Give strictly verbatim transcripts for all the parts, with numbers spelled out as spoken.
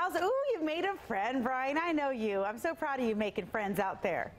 Miles. Ooh, you made a friend, Brian. I know you. I'm so proud of you making friends out there.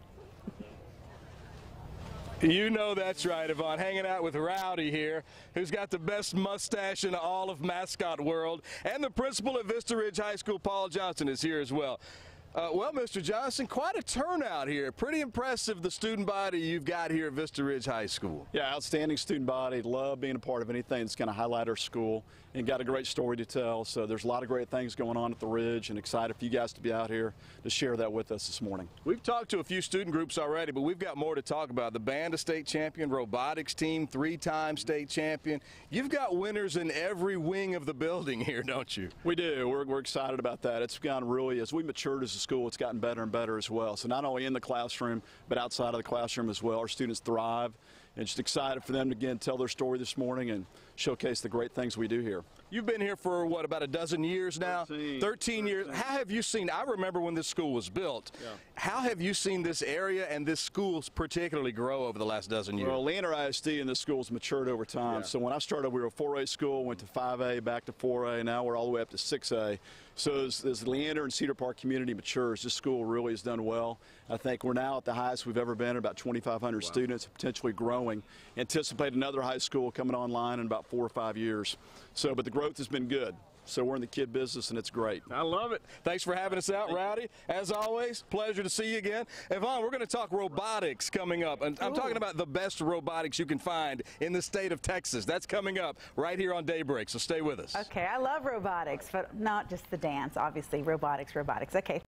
You know that's right, Yvonne. Hanging out with Rowdy here, who's got the best mustache in all of mascot world. And the principal at Vista Ridge High School, Paul Johnson, is here as well. Uh, well, Mister Johnson, quite a turnout here. Pretty impressive, the student body you've got here at Vista Ridge High School. Yeah, outstanding student body. Love being a part of anything that's going to highlight our school, and got a great story to tell. So there's a lot of great things going on at the Ridge, and excited for you guys to be out here to share that with us this morning. We've talked to a few student groups already, but we've got more to talk about. The band, a state champion, robotics team, three-time state champion. You've got winners in every wing of the building here, don't you? We do. We're, we're excited about that. It's gone really, as we matured as a school, it's gotten better and better as well. So not only in the classroom, but outside of the classroom as well. Our students thrive, and just excited for them to again tell their story this morning and showcase the great things we do here. You've been here for, what, about a dozen years now? thirteen. thirteen years. How have you seen, I remember when this school was built, Yeah. how have you seen this area and this school particularly grow over the last dozen years? Well, Leander I S D and this school has matured over time. Yeah. So when I started, we were a four A school, went to five A, back to four A, now we're all the way up to six A. So as, as Leander and Cedar Park community matures, this school really has done well. I think we're now at the highest we've ever been, about twenty-five hundred Wow. students, potentially growing. Anticipate another high school coming online in about four or five years. So, but the growth has been good. So we're in the kid business, and it's great. I love it. Thanks for having us out, Rowdy. As always, pleasure to see you again. Yvonne, we're going to talk robotics coming up. And I'm Ooh. talking about the best robotics you can find in the state of Texas. That's coming up right here on Daybreak, so stay with us. Okay, I love robotics, but not just the dance, obviously. Robotics, robotics. Okay.